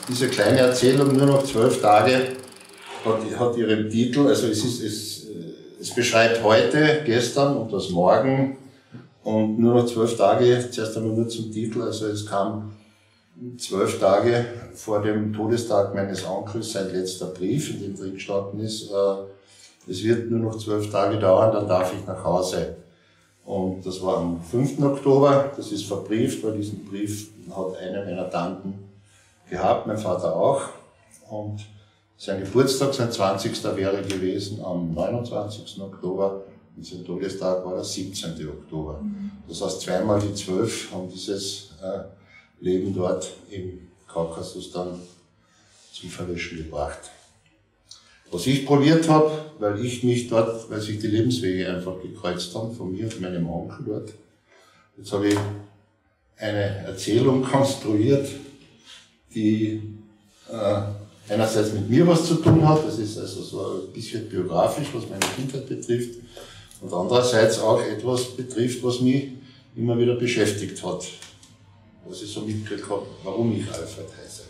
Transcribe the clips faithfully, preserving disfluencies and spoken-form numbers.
diese kleine Erzählung nur noch zwölf Tage hat, hat ihren Titel, also es, ist, es, es beschreibt heute, gestern und das Morgen und nur noch zwölf Tage, zuerst einmal nur zum Titel, also es kam zwölf Tage vor dem Todestag meines Onkels sein letzter Brief, in dem drin gestanden ist, äh, es wird nur noch zwölf Tage dauern, dann darf ich nach Hause. Und das war am fünften Oktober, das ist verbrieft, weil diesen Brief hat eine meiner Tanten gehabt, mein Vater auch. Und sein Geburtstag, sein zwanzigster wäre gewesen am neunundzwanzigsten Oktober und sein Todestag war der siebzehnten Oktober. Das heißt, zweimal die zwölf haben dieses äh, Leben dort im Kaukasus dann zum Verlöschen gebracht. Was ich probiert habe, weil ich mich dort, weil sich die Lebenswege einfach gekreuzt haben, von mir und meinem Onkel dort, jetzt habe ich eine Erzählung konstruiert, die äh, einerseits mit mir was zu tun hat, das ist also so ein bisschen biografisch, was meine Kindheit betrifft, und andererseits auch etwas betrifft, was mich immer wieder beschäftigt hat, was ich so mitgekriegt habe, warum ich Alfred heiße.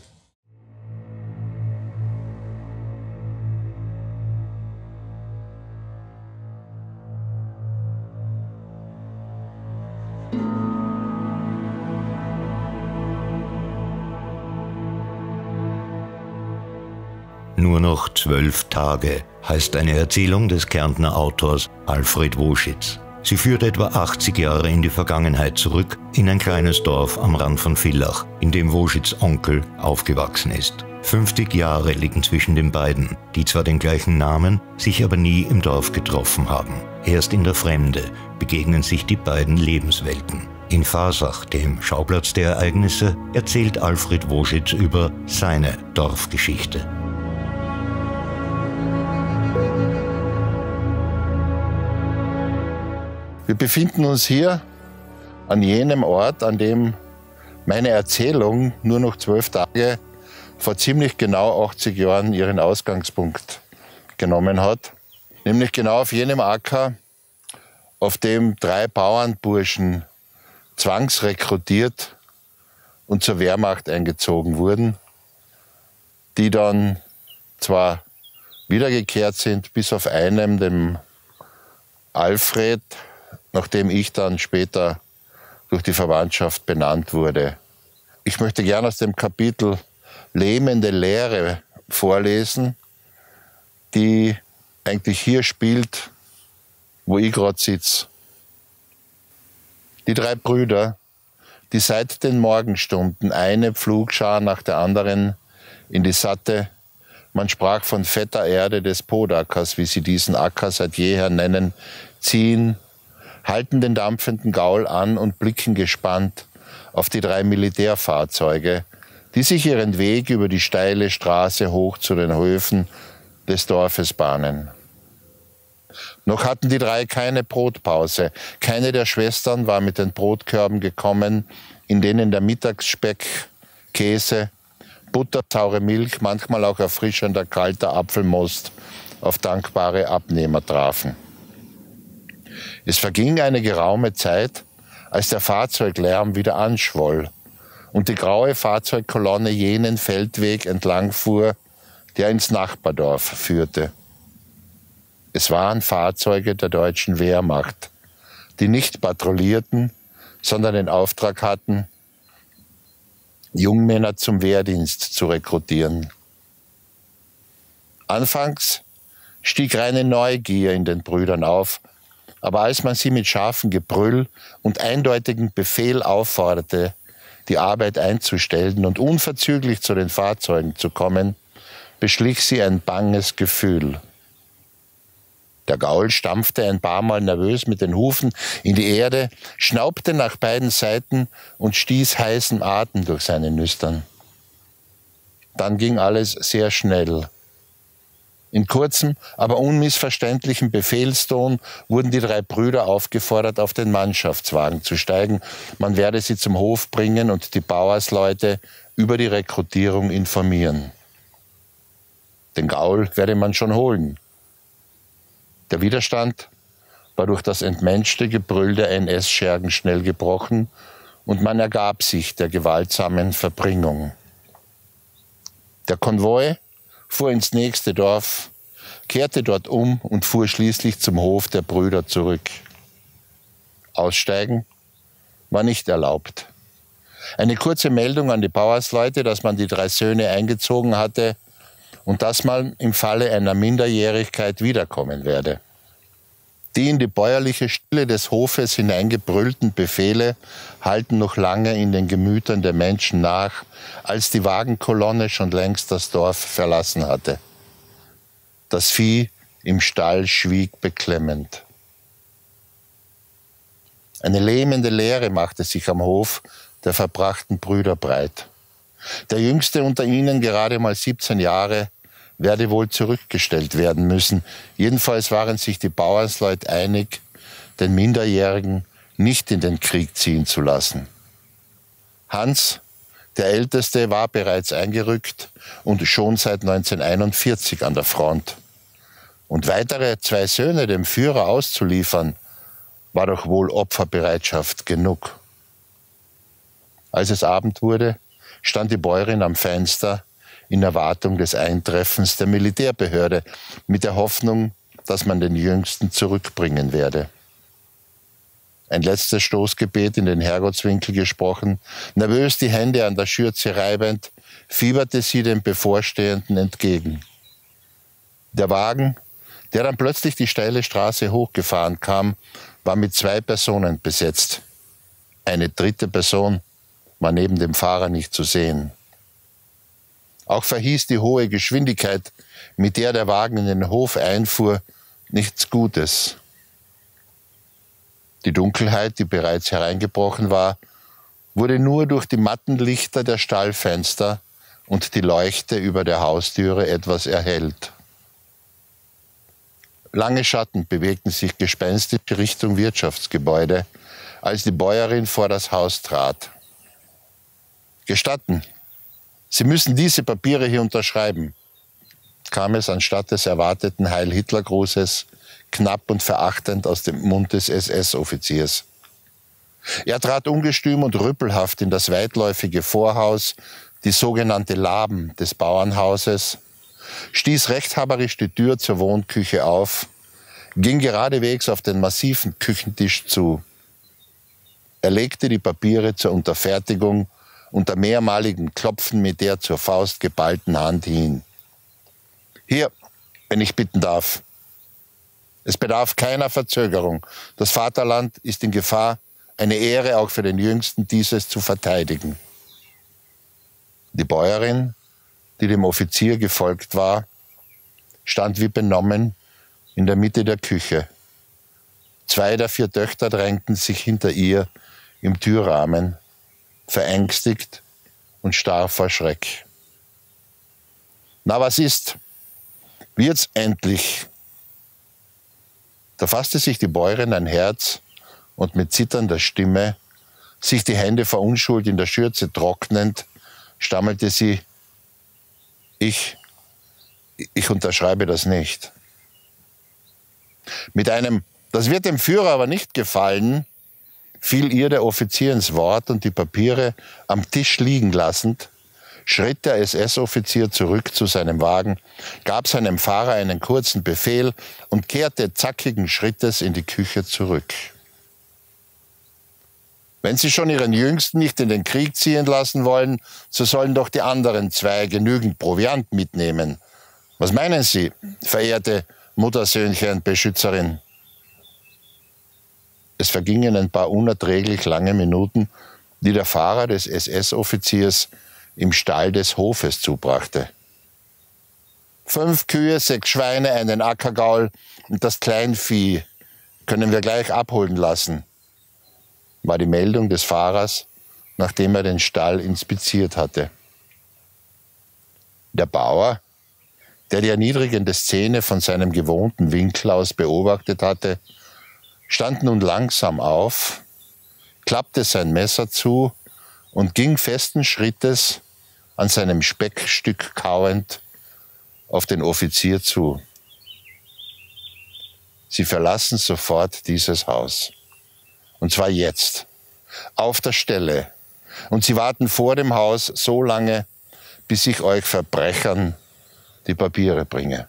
Nur noch zwölf Tage heißt eine Erzählung des Kärntner Autors Alfred Woschitz. Sie führt etwa achtzig Jahre in die Vergangenheit zurück, in ein kleines Dorf am Rand von Villach, in dem Woschitz' Onkel aufgewachsen ist. fünfzig Jahre liegen zwischen den beiden, die zwar den gleichen Namen, sich aber nie im Dorf getroffen haben. Erst in der Fremde begegnen sich die beiden Lebenswelten. In Fasach, dem Schauplatz der Ereignisse, erzählt Alfred Woschitz über seine Dorfgeschichte. Wir befinden uns hier an jenem Ort, an dem meine Erzählung nur noch zwölf Tage vor ziemlich genau achtzig Jahren ihren Ausgangspunkt genommen hat. Nämlich genau auf jenem Acker, auf dem drei Bauernburschen zwangsrekrutiert und zur Wehrmacht eingezogen wurden, die dann zwar wiedergekehrt sind, bis auf einem, dem Alfred, nachdem ich dann später durch die Verwandtschaft benannt wurde. Ich möchte gerne aus dem Kapitel Lähmende Lehre vorlesen, die eigentlich hier spielt, wo ich gerade sitze. Die drei Brüder, die seit den Morgenstunden eine Pflugschar nach der anderen in die satte, man sprach von fetter Erde des Podackers, wie sie diesen Acker seit jeher nennen, ziehen, halten den dampfenden Gaul an und blicken gespannt auf die drei Militärfahrzeuge, die sich ihren Weg über die steile Straße hoch zu den Höfen des Dorfes bahnen. Noch hatten die drei keine Brotpause. Keine der Schwestern war mit den Brotkörben gekommen, in denen der Mittagsspeck, Käse, Butter, saure Milch, manchmal auch erfrischender kalter Apfelmost auf dankbare Abnehmer trafen. Es verging eine geraume Zeit, als der Fahrzeuglärm wieder anschwoll und die graue Fahrzeugkolonne jenen Feldweg entlang fuhr, der ins Nachbardorf führte. Es waren Fahrzeuge der deutschen Wehrmacht, die nicht patrouillierten, sondern den Auftrag hatten, Jungmänner zum Wehrdienst zu rekrutieren. Anfangs stieg reine Neugier in den Brüdern auf, aber als man sie mit scharfem Gebrüll und eindeutigem Befehl aufforderte, die Arbeit einzustellen und unverzüglich zu den Fahrzeugen zu kommen, beschlich sie ein banges Gefühl. Der Gaul stampfte ein paar Mal nervös mit den Hufen in die Erde, schnaubte nach beiden Seiten und stieß heißen Atem durch seine Nüstern. Dann ging alles sehr schnell. In kurzem, aber unmissverständlichem Befehlston wurden die drei Brüder aufgefordert, auf den Mannschaftswagen zu steigen. Man werde sie zum Hof bringen und die Bauersleute über die Rekrutierung informieren. Den Gaul werde man schon holen. Der Widerstand war durch das entmenschte Gebrüll der N S-Schergen schnell gebrochen und man ergab sich der gewaltsamen Verbringung. Der Konvoi fuhr ins nächste Dorf, kehrte dort um und fuhr schließlich zum Hof der Brüder zurück. Aussteigen war nicht erlaubt. Eine kurze Meldung an die Bauersleute, dass man die drei Söhne eingezogen hatte und dass man im Falle einer Minderjährigkeit wiederkommen werde. Die in die bäuerliche Stille des Hofes hineingebrüllten Befehle halten noch lange in den Gemütern der Menschen nach, als die Wagenkolonne schon längst das Dorf verlassen hatte. Das Vieh im Stall schwieg beklemmend. Eine lähmende Leere machte sich am Hof der verbrachten Brüder breit. Der Jüngste unter ihnen, gerade mal siebzehn Jahre, werde wohl zurückgestellt werden müssen. Jedenfalls waren sich die Bauersleute einig, den Minderjährigen nicht in den Krieg ziehen zu lassen. Hans, der Älteste, war bereits eingerückt und schon seit neunzehnhunderteinundvierzig an der Front. Und weitere zwei Söhne dem Führer auszuliefern, war doch wohl Opferbereitschaft genug. Als es Abend wurde, stand die Bäuerin am Fenster in Erwartung des Eintreffens der Militärbehörde, mit der Hoffnung, dass man den Jüngsten zurückbringen werde. Ein letztes Stoßgebet in den Herrgottswinkel gesprochen, nervös die Hände an der Schürze reibend, fieberte sie dem Bevorstehenden entgegen. Der Wagen, der dann plötzlich die steile Straße hochgefahren kam, war mit zwei Personen besetzt. Eine dritte Person war neben dem Fahrer nicht zu sehen. Auch verhieß die hohe Geschwindigkeit, mit der der Wagen in den Hof einfuhr, nichts Gutes. Die Dunkelheit, die bereits hereingebrochen war, wurde nur durch die matten Lichter der Stallfenster und die Leuchte über der Haustüre etwas erhellt. Lange Schatten bewegten sich gespenstisch Richtung Wirtschaftsgebäude, als die Bäuerin vor das Haus trat. »Gestatten, Sie müssen diese Papiere hier unterschreiben«, kam es anstatt des erwarteten Heil-Hitler-Grußes knapp und verachtend aus dem Mund des S S-Offiziers. Er trat ungestüm und rüppelhaft in das weitläufige Vorhaus, die sogenannte Laben des Bauernhauses, stieß rechthaberisch die Tür zur Wohnküche auf, ging geradewegs auf den massiven Küchentisch zu. Er legte die Papiere zur Unterfertigung unter mehrmaligen Klopfen mit der zur Faust geballten Hand hin. »Hier, wenn ich bitten darf. Es bedarf keiner Verzögerung. Das Vaterland ist in Gefahr, eine Ehre auch für den Jüngsten, dieses zu verteidigen.« Die Bäuerin, die dem Offizier gefolgt war, stand wie benommen in der Mitte der Küche. Zwei der vier Töchter drängten sich hinter ihr im Türrahmen, verängstigt und starr vor Schreck. »Na, was ist? Wird's endlich?« Da fasste sich die Bäuerin ein Herz und mit zitternder Stimme, sich die Hände vor Unschuld in der Schürze trocknend, stammelte sie: Ich, ich unterschreibe das nicht. Mit einem »Das wird dem Führer aber nicht gefallen«, fiel ihr der Offizier ins Wort und die Papiere am Tisch liegen lassend, schritt der S S-Offizier zurück zu seinem Wagen, gab seinem Fahrer einen kurzen Befehl und kehrte zackigen Schrittes in die Küche zurück. »Wenn Sie schon Ihren Jüngsten nicht in den Krieg ziehen lassen wollen, so sollen doch die anderen zwei genügend Proviant mitnehmen. Was meinen Sie, verehrte Muttersöhnchen-Beschützerin?« Es vergingen ein paar unerträglich lange Minuten, die der Fahrer des S S-Offiziers im Stall des Hofes zubrachte. »Fünf Kühe, sechs Schweine, einen Ackergaul und das Kleinvieh können wir gleich abholen lassen«, war die Meldung des Fahrers, nachdem er den Stall inspiziert hatte. Der Bauer, der die erniedrigende Szene von seinem gewohnten Winkel aus beobachtet hatte, stand nun langsam auf, klappte sein Messer zu und ging festen Schrittes, an seinem Speckstück kauend, auf den Offizier zu. Sie verlassen sofort dieses Haus. Und zwar jetzt, auf der Stelle. Und sie warten vor dem Haus so lange, bis ich euch Verbrechern die Papiere bringe.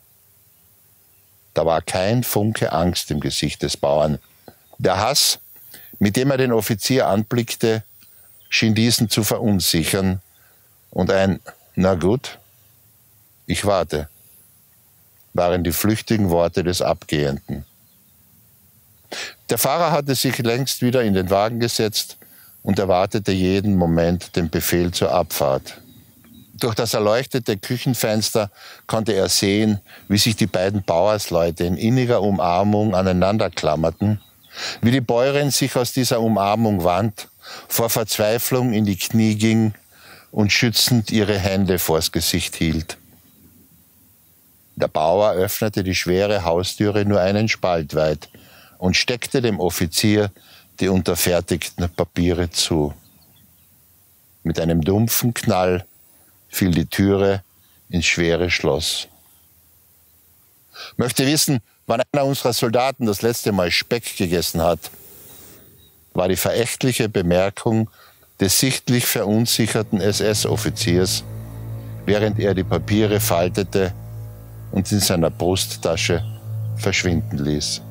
Da war kein Funke Angst im Gesicht des Bauern. Der Hass, mit dem er den Offizier anblickte, schien diesen zu verunsichern, und ein »Na gut, ich warte« waren die flüchtigen Worte des Abgehenden. Der Fahrer hatte sich längst wieder in den Wagen gesetzt und erwartete jeden Moment den Befehl zur Abfahrt. Durch das erleuchtete Küchenfenster konnte er sehen, wie sich die beiden Bauersleute in inniger Umarmung aneinander klammerten, wie die Bäuerin sich aus dieser Umarmung wand, vor Verzweiflung in die Knie ging und schützend ihre Hände vors Gesicht hielt. Der Bauer öffnete die schwere Haustüre nur einen Spalt weit und steckte dem Offizier die unterfertigten Papiere zu. Mit einem dumpfen Knall fiel die Türe ins schwere Schloss. Möchte wissen, wann einer unserer Soldaten das letzte Mal Speck gegessen hat, war die verächtliche Bemerkung des sichtlich verunsicherten S S-Offiziers, während er die Papiere faltete und in seiner Brusttasche verschwinden ließ.